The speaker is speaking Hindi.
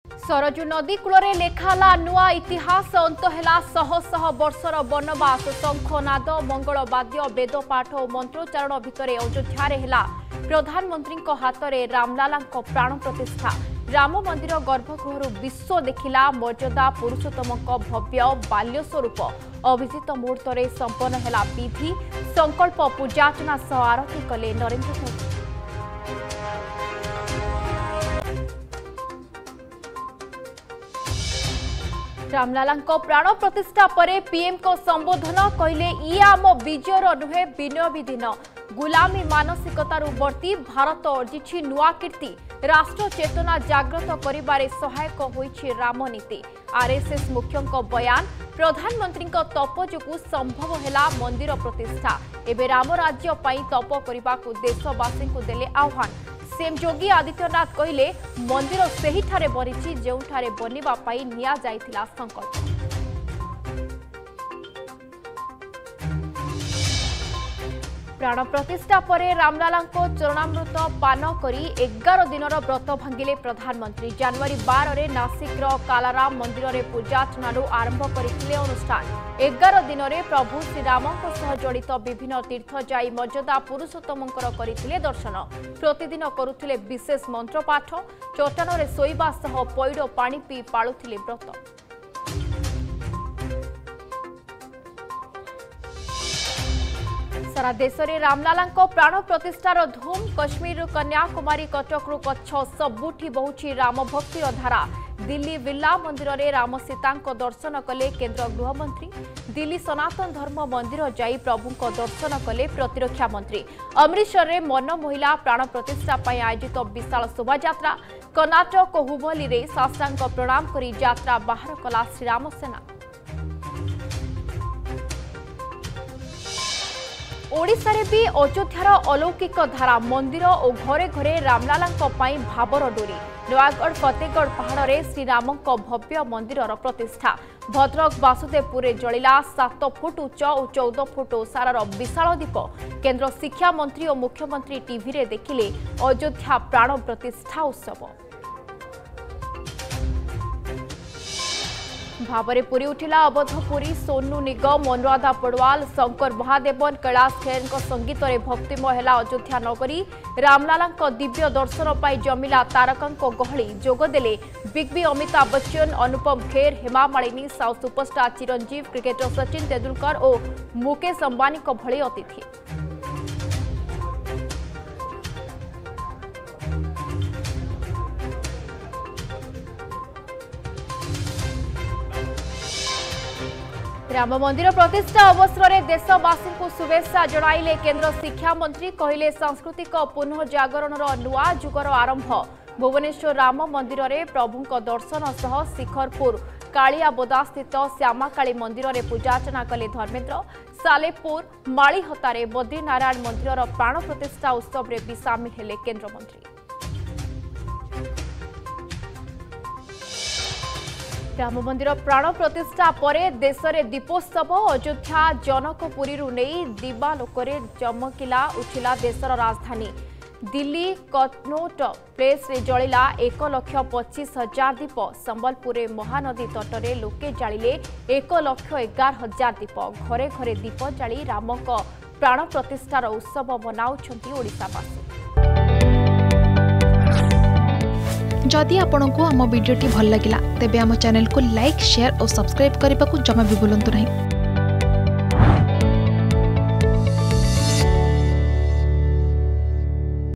सरजू नदी कूल लेखाला नुआ इतिहास अंत है शह शह वर्षर वनवास शंखनाद मंगलवाद्य वेदपाठ और मंत्रोच्चारण भितर अयोध्या प्रधानमंत्री हाथ में रामलाला प्राण प्रतिष्ठा राम मंदिर गर्भगृह विश्व देखिला मर्यादा पुरुषोत्तम भव्य बाल्य स्वरूप अभिजित मुहूर्त संपन्न है विधि संकल्प पूजार्चना सह आरती कले नरेंद्र मोदी। रामलाला प्राण प्रतिष्ठा पर पीएम को संबोधन कहले ये आम विजयर नुहे विनय दिन गुलामी मानसिकतार वर्ती भारत अर्जिछि नुआ कीर्ति राष्ट्र चेतना जागृत करिबारे सहायक होइछि रामनीति आरएसएस मुख्यंक बयान प्रधानमंत्री तप जोगु संभव हैला मंदिर प्रतिष्ठा एबे राम राज्य पई तप करिबाकु देशवासी को देले आह्वान सीएम योगी आदित्यनाथ कहले मंदिर सही ठारे बनिछि जेउठारे बनिबा पई निया जाइथिला संकल्प। प्राण प्रतिष्ठा पर रामलाला चरणामृत पान करी 11 दिनर व्रत भांगिले प्रधानमंत्री जनवरी 12 रे नासिक कालाराम मंदिर में पूजार्चना आरंभ करथिले अनुष्ठान 11 दिन में प्रभु श्रीरामों सह जड़ित विभिन्न तीर्थ जाई मर्यादा पुरुषोत्तमंकर करथिले दर्शन प्रतिदिन करुथिले विशेष मंत्रपाठ चट्टान रे सोइबा सह पैड़ पानी पी पाळुथिले व्रत। सारा देश में रामलाला प्राण प्रतिष्ठार धूम कश्मीर कन्याकुमारी कटकरू कच्छ सबुठी बहुची राम भक्तिर धारा दिल्ली बिरला मंदिर में राम सीता दर्शन कले केंद्र गृहमंत्री दिल्ली सनातन धर्म मंदिर जाई प्रभु दर्शन कले प्रतिरक्षा मंत्री अमृतसर में मन मोहिला प्राण प्रतिष्ठा आयोजित विशाल शोभायात्रा कर्नाटक हुबली में साष्टांग प्रणाम करी यात्रा बाहर कला श्रीराम सेना। ओडिशा रे भी अयोध्यार अलौकिक धारा मंदिर और घरे घरे रामलाला भावर डोरी नयागढ़ फतेहगढ़ पहाड़ में श्रीराम भव्य मंदिर प्रतिष्ठा भद्रक वासुदेवपुर जलिला 7 फुट उच्च और 14 फुट ओसार विशाल दीप केंद्र शिक्षा मंत्री और मुख्यमंत्री टीवी रे देखिले अयोध्या प्राण प्रतिष्ठा उत्सव भावरे पूरी उठिला अवधपुरी सोनू निगम अनुराधा पड़वाल शंकर महादेवन कैलाश खेर संगीत में भक्तिमय है अयोध्या नगरी रामलाला दिव्य दर्शन पर जमिला तारका गहली जोगदेले big B Amitabh Bachchan Anupam Kher Hema Malini south superstar Chiranjeevi cricketer Sachin Tendulkar और मुकेश अंबानी भली अतिथि। राम मंदिर प्रतिष्ठा अवसर में देशवासी को शुभेच्छा जणाइले केंद्र शिक्षा मंत्री कहले सांस्कृतिक पुनर्जागरण नुआ जुगर आरंभ भुवनेश्वर राम मंदिर में प्रभु दर्शन सह शिखरपुर कालियाबोदा स्थित श्यामाकाली मंदिर में पूजार्चना कले धर्मेन्द्र सालेपुर मालीहतारे बद्रीनारायण मंदिर प्राण प्रतिष्ठा उत्सव में भी सामिल हेले केंद्रमंत्री। राम मंदिर प्राण प्रतिष्ठा पर देश में दीपोत्सव अयोध्या जनकपुरी नहीं दिवालोकरे चमकिला उठिला देशर राजधानी दिल्ली कनौट प्लेस रे जलिला 1,25,000 दीप संबलपुर महानदी तटरे लोके जालिले 1,11,000 दीप घरे घरे दीप जाली रामक प्राण प्रतिष्ठार उत्सव मनाउछंती ओडिशावासी। जदि आपंक आम भिडी भल लगा तेब आम चैनल को लाइक शेयर और सब्सक्राइब करने को जमा भी भूलु नहीं।